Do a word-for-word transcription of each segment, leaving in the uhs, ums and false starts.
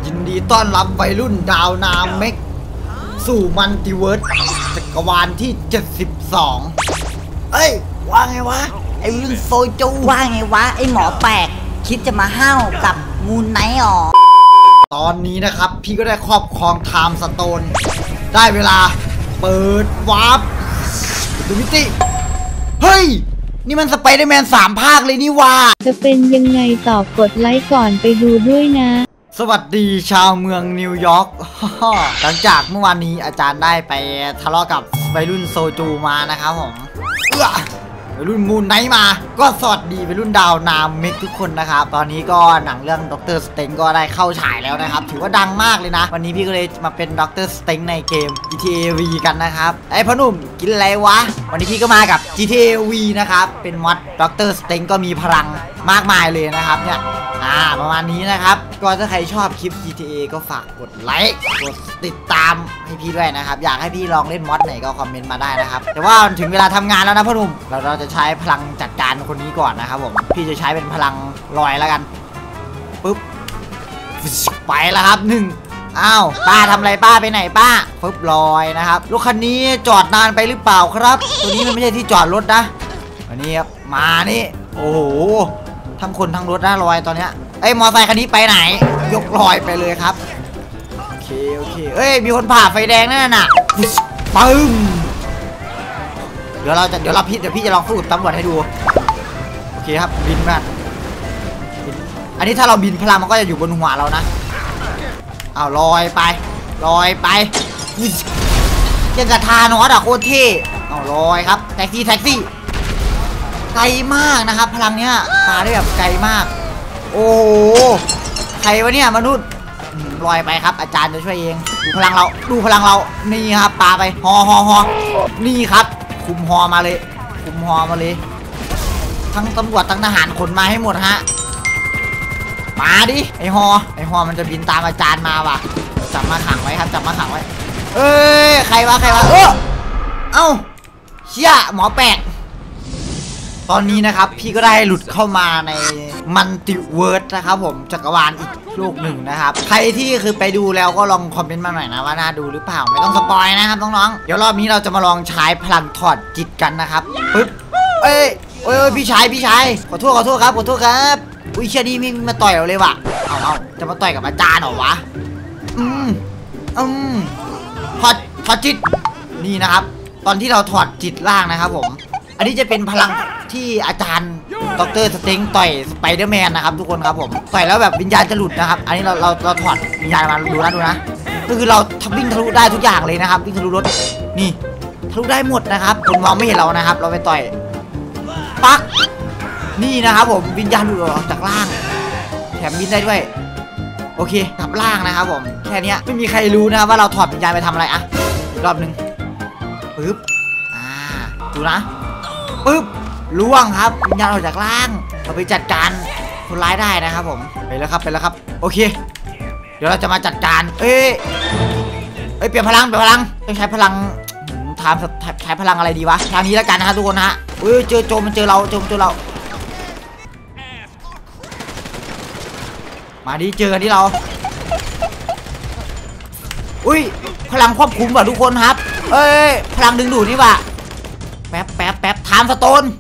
ยินดีต้อนรับวัยรุ่นดาวนาเมกสู่มัลติเวิร์สจักรวาลที่เจ็ดสิบสองเอ้ยว่าไงวะไอ้รุ่นโซจูว่าไงวะไอ้หมอแปลกคิดจะมาห้าวกับมูนไนท์อ๋อตอนนี้นะครับพี่ก็ได้ครอบครองไทม์สโตนได้เวลาเปิดวาร์ปดูมิติเฮ้ยนี่มันสไปเดอร์แมนสามภาคเลยนี่ว่าจะเป็นยังไงตอบกดไลค์ก่อนไปดูด้วยนะสวัสดีชาวเมืองนิวยอร์กหลังจากเมื่อวานนี้อาจารย์ได้ไปทะเลาะกับวัยรุ่นโซจูมานะครับผมเอื้อวัยรุ่นมูนไนท์มาก็สวัสดีวัยรุ่นดาวนาเมกทุกคนนะครับตอนนี้ก็หนังเรื่องด็อกเตอร์สเต็งก็ได้เข้าฉายแล้วนะครับถือว่าดังมากเลยนะวันนี้พี่ก็เลยมาเป็นด็อกเตอร์สเต็งในเกม จี ที เอ วี กันนะครับไอ้พ่อหนุ่มกินอะไรวะวันนี้พี่ก็มากับ จี ที เอ วี นะครับเป็นมอดด็อกเตอร์สเต็งก็มีพลังมากมายเลยนะครับเนี่ยอ่าประมาณนี้นะครับก็ถ้าใครชอบคลิป จี ที เอ ก็ฝากกดไลค์กดติดตามให้พี่ด้วยนะครับอยากให้พี่ลองเล่นมอดไหนก็คอมเมนต์มาได้นะครับแต่ว่าถึงเวลาทำงานแล้วนะพ่อหนุ่มเราเราจะใช้พลังจัดการคนนี้ก่อนนะครับผมพี่จะใช้เป็นพลังลอยแล้วกันปุ๊บไปแล้วครับหนึ่งอ้าวป้าทำอะไรป้าไปไหนป้าปุ๊บลอยนะครับรถคันนี้จอดนานไปหรือเปล่าครับตัวนี้มันไม่ใช่ที่จอดรถนะวันนี้ครับมานี่โอ้โหทั้งคนทั้งรถนะลอยตอนเนี้ยไอ้มอไซค์คันนี้ไปไหนยกลอยไปเลยครับโอเคโอเคเอ้ยมีคนผ่าไฟแดงนั่นน่ะปึ้มเดี๋ยวเราจะเดี๋ยวเราพี่เดี๋ยวพี่จะลองสู้กับตำรวจให้ดูโอเคครับบินมาอันนี้ถ้าเราบินพลังมันก็จะอยู่บนหัวเรานะเอาลอยไปลอยไปยังกระทานอสอะโคตรเท่เอาลอยครับแท็กซี่แท็กซี่ไกลมากนะครับพลังเนี้ยพาได้แบบไกลมากโอ้โหใครวะเนี่ยมนุษย์ลอยไปครับอาจารย์จะช่วยเองดูพลังเราดูพลังเรานี่ครับปาไปฮอฮอฮอนี่ครับคุมฮอมาเลยคุมฮอมาเลยทั้งตำรวจทั้งทหารขนมาให้หมดฮะมาดิไอฮอไอฮอมันจะบินตามอาจารย์มาว่ะจับมาขังไว้ครับจับมาขังไว้เอ้ยใครวะใครวะเออเอ้าเชี่ยหมอแปลกตอนนี้นะครับพี่ก็ได้หลุดเข้ามาในมัลติเวิร์สนะครับผมจักรวาลอีกโลกหนึ่งนะครับใครที่คือไปดูแล้วก็ลองคอมเมนต์มาหน่อยนะว่าน่าดูหรือเปล่าไม่ต้องสปอยนะครับน้องๆเดี๋ยวรอบนี้เราจะมาลองใช้พลังถอดจิตกันนะครับปึ๊บเอ้ยเอ้ยพี่ชายพี่ชายขอโทษขอโทษครับขอโทษครับอุ้ยเชี่ยนี่มีมาต่อยเราเลยว่ะเอาเอาจะมาต่อยกับอาจารย์เหรอวะอืมอืมถอดถอดจิตนี่นะครับตอนที่เราถอดจิตล่างนะครับผมอันนี้จะเป็นพลังที่อาจารย์ดร.สเต็งต่อยสไปเดอร์แมนนะครับทุกคนครับผมต่อยแล้วแบบวิญญาณจะหลุดนะครับอันนี้เราเราเราถอดวิญญาณมาดูนะดูนะก็คือเราวิ่งทะลุได้ทุกอย่างเลยนะครับวิ่งทะลุรถนี่ทะลุได้หมดนะครับคนมองไม่เห็นเรานะครับเราไปต่อยปักนี่นะครับผมวิญญาณหลุดออกจากล่างแถมบินได้ด้วยโอเคกลับล่างนะครับผมแค่นี้ไม่มีใครรู้นะครับว่าเราถอดวิญญาณไปทำอะไรอะอีกรอบหนึ่งปึ๊บอ่าดูนะปึ๊บล่วงครับวิญญาณออกจากล่างเราไปจัดการคนร้ายได้นะครับผมไปแล้วครับไปแล้วครับโอเคเดี๋ยวเราจะมาจัดการเอ้ยเอ้ยเปลี่ยนพลังเปลี่ยนพลังต้องใช้พลังถามใช้พลังอะไรดีวะทางนี้แล้วกันนะครับทุกคนนะฮะเอ้ยเจอโจมมันเจอเราโจมเจอเรามาดิเจอกันที่เราอุ้ยพลังควบคุมว่ะทุกคนครับเอ้ยพลังดึงดูดนี่ว่ะแป๊บแป๊บแป๊บไทม์สโตน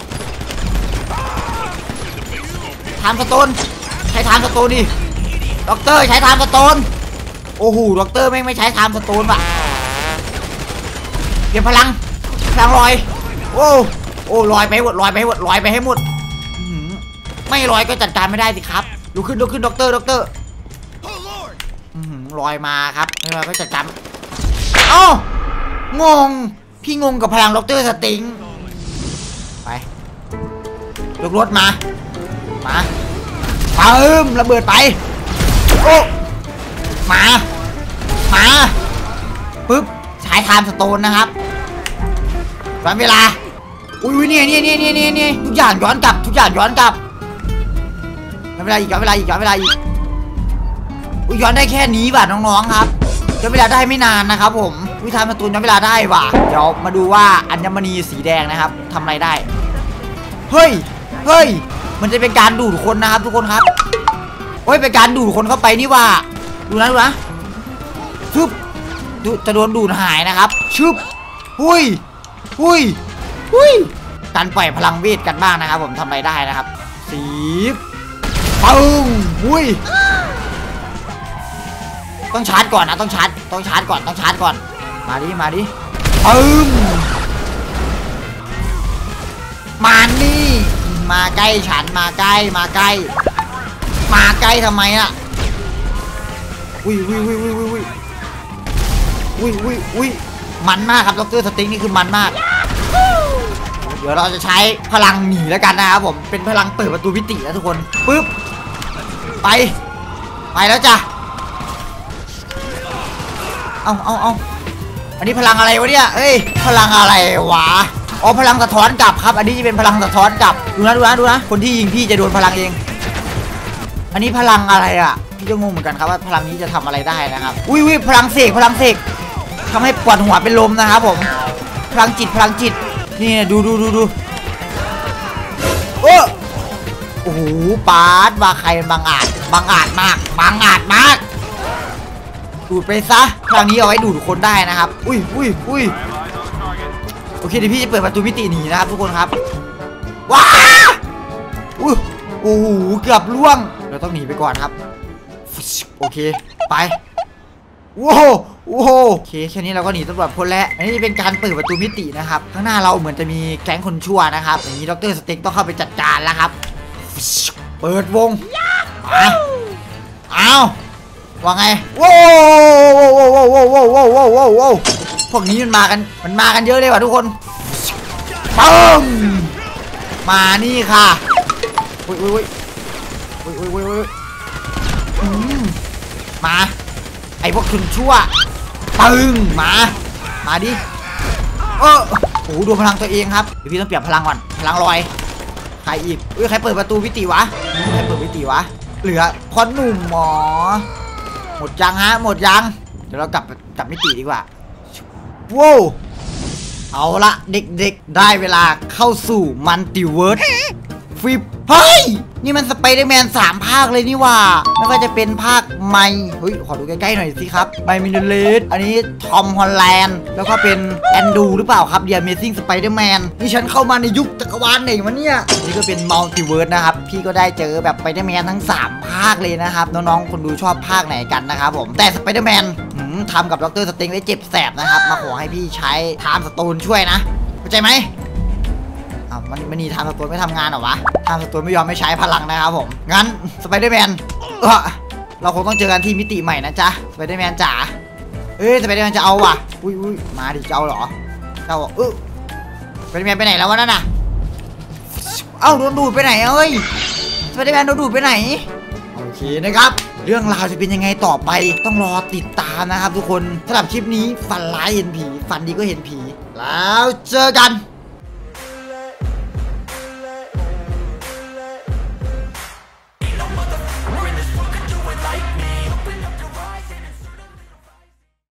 ไทม์สโตนใช้ไทม์สโตนดิด็อกเตอร์ใช้ไทม์สโตนโอ้โหด็อกเตอร์ไม่ไม่ใช้ไทม์สโตนว่ะเก็บพลังพลังลอยโอ้โอ้ลอยไปหมดลอยไปหมดลอยไปให้หมดไม่ลอยก็จัดการไม่ได้สิครับลุกขึ้นลุกขึ้นด็อกเตอร์ด็อกเตอร์ลอยมาครับไม่ลอยก็จัดการเอ้างงพี่งงกับพลังด็อกเตอร์สติงไปยกรถมามาปึ้มระเบิดไปโอ้มามาปึ๊บใช้ไทม์สโตนนะครับวันเวลาอุ้ยเนี่ยเนี่ยเนี่ยเนี่ยเนี่ยทุกอย่างย้อนกลับทุกอย่างย้อนกลับเวลาอีกย้อนเวลาอีกย้อนเวลาอีกอุ้ยย้อนได้แค่นี้ว่ะน้องๆครับย้อนเวลาได้ไม่นานนะครับผมวิธีทำประตูย้อนเวลาได้ว่ะเดี๋ยวมาดูว่าอัญมณีสีแดงนะครับทำอะไรได้เฮ้ยเฮ้ยมันจะเป็นการดูดคนนะครับทุกคนครับโอ้ยเป็นการดูดคนเข้าไปนี่ว่าดูนะดูนะชึบดูจะโดนดูดหายนะครับชึบหุยหุยหุยการปล่อยพลังเวทกันบ้างนะครับผมทำอะไรได้นะครับสีปึ้งหุยต้องชาร์จก่อนนะต้องชาร์จต้องชาร์จก่อนต้องชาร์จก่อนมาดิมาดิปึ้งมานี่มาใกล้ฉันมาใกล้มาใกล้มาใกล้ทำไมอ่ะอุ้ยอุ้ยอุ้ยอุ้ยอุ้ยอุ้ยอุ้ยอุ้ยมันมากครับดร.สติ๊กนี่คือมันมากเดี๋ยวเราจะใช้พลังหนีแล้วกันนะครับผมเป็นพลังเปิดประตูมิตินะทุกคนปึ๊บไปไปแล้วจ้ะเอาเอาเอาอันนี้พลังอะไรวะเนี่ยเอ้ยพลังอะไรวะอ๋อพลังสะท้อนกลับครับอันนี้จะเป็นพลังสะท้อนกลับดูนะดูนะดูนะคนที่ยิงพี่จะโดนพลังเองอันนี้พลังอะไรอ่ะพี่ก็งงเหมือนกันครับว่าพลังนี้จะทำอะไรได้นะครับอุ้ยอุ้ยพลังเสกพลังเสกทำให้ปวดหัวเป็นลมนะครับผมพลังจิตพลังจิตนี่ดูดูดูดูโอ้โอ้โหปาดว่าใครบางอาจบางอาจมากบางอาจมากดูดไปซะพลังนี้เอาไว้ดูดคนได้นะครับอุ้ยอุ้ยอุ้ยโอเคเดี๋ยวพี่จะเปิดประตูมิติหนีนะครับทุกคนครับว้าอุ้ยโอ้โหเกือบล่วงเราต้องหนีไปก่อนครับโอเคไปว้าวว้าวโอเคแค่นี้เราก็หนีตำรวจพ้นแล้วอันนี้จะเป็นการเปิดประตูมิตินะครับข้างหน้าเราเหมือนจะมีแก๊งคนชั่วนะครับอย่างนี้ดร.สติ๊กต้องเข้าไปจัดการแล้วครับเปิดวงมาเอาว่าไงว้าวว้าวว้าวว้าวว้าวว้าวว้าวว้าวว้าวพวกนี้มันมากันมันมากันเยอะเลยว่ะทุกคนปึ้มมานี่ค่ะอุ้ยอุ้ยอุ้ยอุ้ยอุ้ยอุ้ยมาไอพวกคุณชั่วปึ้งมามาดิเออโอ้โหดูพลังตัวเองครับเดี๋ยวพี่ต้องเปลี่ยนพลังก่อนพลังลอยใครอีกเอ้ยใครเปิดประตูมิติวะใครเปิดมิติวะเหลือพอหนุ่มหมอหมดยังฮะหมดยังเดี๋ยวเรากลับกลับมิติดีกว่าว้าวเอาละเด็กๆได้เวลาเข้าสู่มัลติเวิร์สฟิปเฮ้ยนี่มันสไปเดอร์แมนสามภาคเลยนี่ว่าไม่ว่าจะเป็นภาคใหม่เฮ้ยขอดูใกล้ๆหน่อยสิครับไมมินเลสอันนี้ทอมฮอลแลนด์แล้วก็เป็นแอนดูหรือเปล่าครับเดียเมซิ่งสไปเดอร์แมนนี่ฉันเข้ามาในยุคจักรวาลไหนวะเนี่ยนี่ก็เป็นมัลติเวิร์สนะครับพี่ก็ได้เจอแบบสไปเดอร์แมนทั้งสามภาคเลยนะครับน้องๆคนดูชอบภาคไหนกันนะครับผมแต่สไปเดอร์แมนทำกับดร.สติงได้เจ็บแสบนะครับมาขอให้พี่ใช้ไทม์สโตนช่วยนะเข้าใจไหมอ้าวมันมันนี่ไทม์สโตนไม่ทำงานเหรอวะไทม์สโตนไม่ยอมไม่ใช้พลังนะครับผมงั้นสไปเดอร์แมนเออเราคงต้องเจอกันที่มิติใหม่นะจ๊ะสไปเดอร์แมนจ๋าเอ้ยสไปเดอร์แมนจะเอาว่ะอุ้ยอุ้ยมาดิจะเอาเหรอเราเออสไปเดอร์แมนไปไหนแล้ววะนั่นน่ะเอ้าโดนดูดไปไหนเอ้ยสไปเดอร์แมนโดนดูดไปไหนโอเคนะครับเรื่องราวจะเป็นยังไงต่อไปต้องรอติดตามนะครับทุกคนสำหรับคลิปนี้ฝันร้ายเห็นผีฝันดีก็เห็นผีแล้วเจอกัน